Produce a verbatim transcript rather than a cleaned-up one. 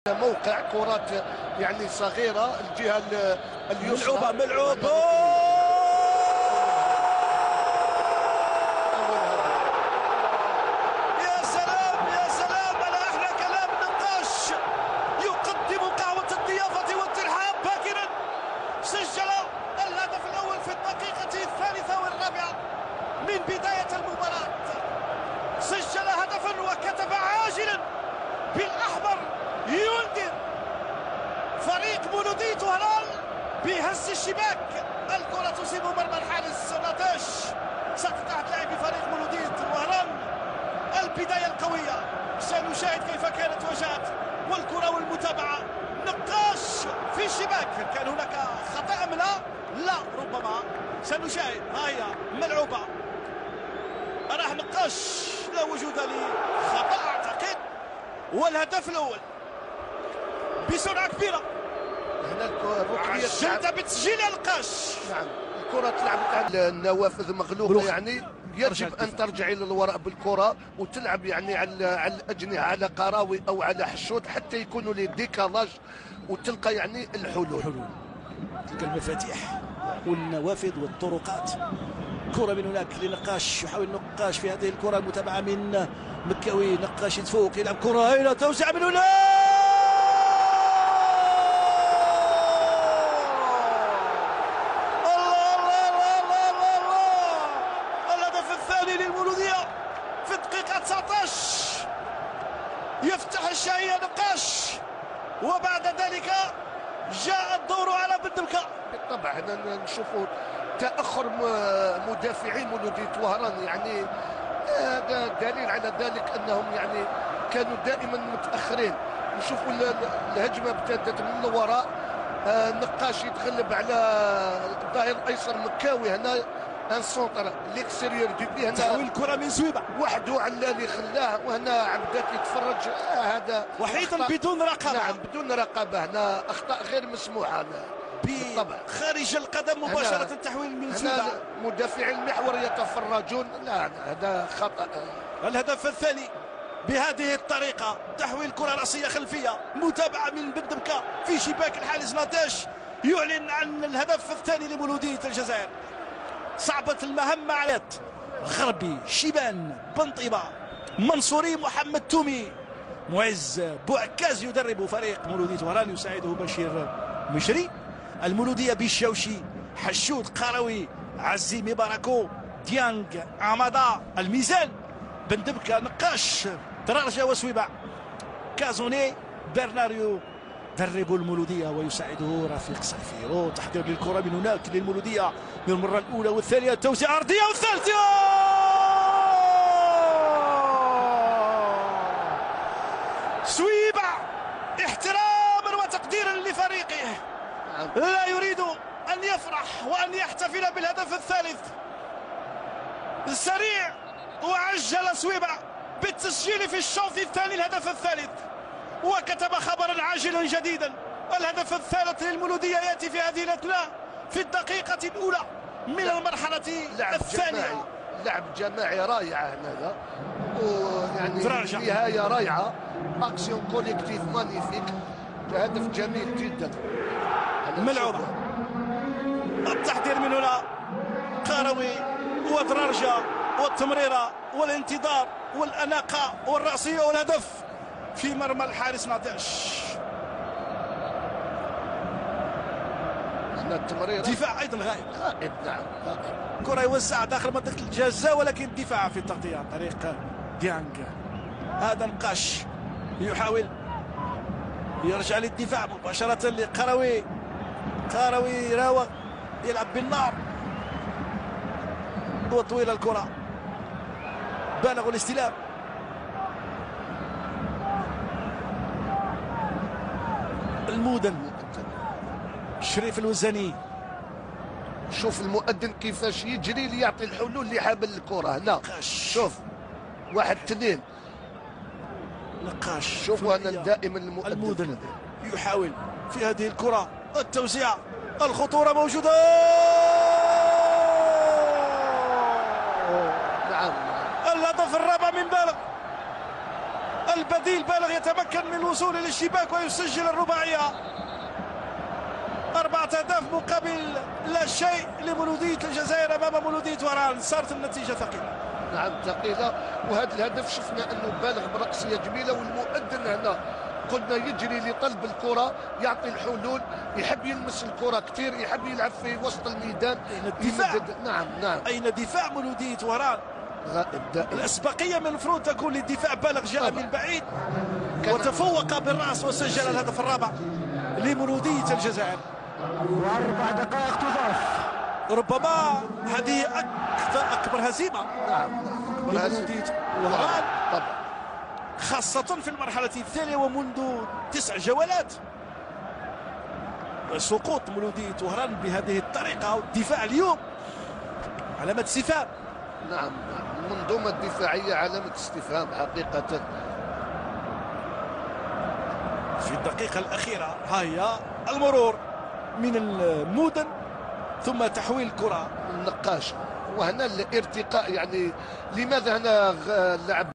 موقع كرات يعني صغيرة الجهة اليسرى. ملعوبة ملعوبة يا سلام يا سلام على أحلى كلام. نقاش يقدم قهوة الضيافة والترحاب باكرا. سجل الهدف الأول في الدقيقة الثالثة والرابعة من بداية المباراة. سجل هدفا وكتب عاجلا بالأحمر ينذر فريق مولودية وهران بهز الشباك. الكرة تصيب مرمى الحارس ناتاش. ستتعد لاعبي فريق مولودية وهران. البداية القوية سنشاهد كيف كانت وجهت والكرة والمتابعة. نقاش في الشباك. كان هناك خطأ أم لا؟ لا ربما. سنشاهد. ها هي ملعوبة. راح نقاش لا وجود لخطأ أعتقد. والهدف الأول بسرعة كبيرة. هنا الركنية عجلت بتسجيل القاش. نعم الكرة تلعبت على النوافذ مغلوقة، يعني يجب أن ترجع إلى الوراء بالكرة وتلعب يعني على على الأجنحة على قراوي أو على حشود حتى يكونوا لي ديكالاج وتلقى يعني الحلول. حلول تلك المفاتيح والنوافذ والطرقات. كرة من هناك لنقاش. يحاول نقاش في هذه الكرة المتابعة من مكاوي. نقاش يتفوق يلعب كرة هنا توسع من هنا. الله الله الله الله الله الله. الهدف الثاني للمولودية في الدقيقة تسعطاش. يفتح الشهية نقاش وبعد ذلك جاء الدور على بندمكة. بالطبع هنا نشوفوا تأخر مدافعي مولودية وهران، يعني هذا دليل على ذلك انهم يعني كانوا دائما متاخرين. نشوفوا الهجمه ابتدت من الوراء. نقاش يتغلب على الظهير الايسر مكاوي. هنا ان سونتر ليكسيريور دو بي. هنا تحويل الكره من زويبه وحده علالي خلاه. وهنا عبدات يتفرج. هذا وحيدا بدون رقابه. نعم بدون رقابه. هنا اخطاء غير مسموحه بالطبع. خارج القدم مباشره. تحويل من زويبه. مدافعي المحور يتفرجون. لا هذا خطأ. الهدف الثاني بهذه الطريقة. تحويل كرة رأسية خلفية. متابعة من بندمكة في شباك الحارس ناتاش. يعلن عن الهدف الثاني لمولودية الجزائر. صعبة المهمة عليت غربي شيبان بنطيبة منصوري محمد تومي. معز بوعكاز يدرب فريق مولودية وهران. يساعده بشير مشري. المولودية بالشوشي حشود قروي عزي مباركو ديانغ عمادا الميزان بندبكة نقاش درارجة وسويبع كازوني برناريو درب المولودية ويساعده رفيق سيفيرو. تحضير للكرة من هناك للمولودية للمرة الأولى والثانية. توسيع أرضية والثالثة. سويبع احتراما وتقديرا لفريقه لا يريد أن يفرح وأن يحتفل بالهدف الثالث. سريع وعجل سويبع بالتسجيل في الشوط الثاني الهدف الثالث وكتب خبرا عاجلا جديدا. الهدف الثالث للمولودية يأتي في هذه الأثناء في الدقيقة الأولى من المرحلة الثانية. لعب جماعي رائع هذا ويعني نهاية رائعة. اكسيون كوليكتيف مانيفيك. هدف جميل جدا. ملعوبة. التحضير من هنا قروي ودرارجة والتمريرة والانتظار والأناقة والرأسية والهدف في مرمى الحارس ناتاش. التمريرة دفاع أيضا غائب. غائب نعم غائب. كرة يوسع داخل منطقة الجزاء ولكن دفاع في التغطية عن طريق ديانغ. هذا نقاش يحاول يرجع للدفاع مباشرة لقروي. قروي راوغ يلعب بالنار وطويلة الكرة. بالغ الاستلام. المودن شريف الوزاني. شوف المؤذن كيفاش يجري ليعطي الحلول لحامل الكرة. هنا شوف واحد اثنين. نقاش. شوفوا انا دائما المؤذن المودن يحاول في هذه الكرة التوزيع. الخطورة موجودة. نعم الهدف الرابع من بالغ. البديل بالغ يتمكن من الوصول الى الشباك ويسجل الرباعيه. أربعة أهداف مقابل لا شيء لمولودية الجزائر أمام مولودية وهران. صارت النتيجة ثقيلة. نعم ثقيلة، وهذا الهدف شفنا أنه بالغ برأسية جميلة، والمؤذن هنا قلنا يجري لطلب الكرة، يعطي الحلول، يحب يلمس الكرة كثير، يحب يلعب في وسط الميدان. أين الدفاع؟ نعم نعم أين دفاع مولودية وهران؟ غائب دائما. الأسبقية من المفروض تكون للدفاع. بالغ جاء من بعيد وتفوق بالرأس وسجل الهدف الرابع لمولودية الجزائر. واربع دقائق تضاف. ربما هذه أكثر أكبر هزيمة نعم لمولودية وهران طبعا، خاصة في المرحلة الثانية ومنذ تسع جولات. سقوط مولودية وهران بهذه الطريقة والدفاع اليوم علامة استفهام. نعم المنظومة الدفاعية علامة استفهام حقيقة. في الدقيقة الأخيرة ها هي المرور من المودن ثم تحويل الكرة النقاش، وهنا الارتقاء. يعني لماذا هنا اللاعب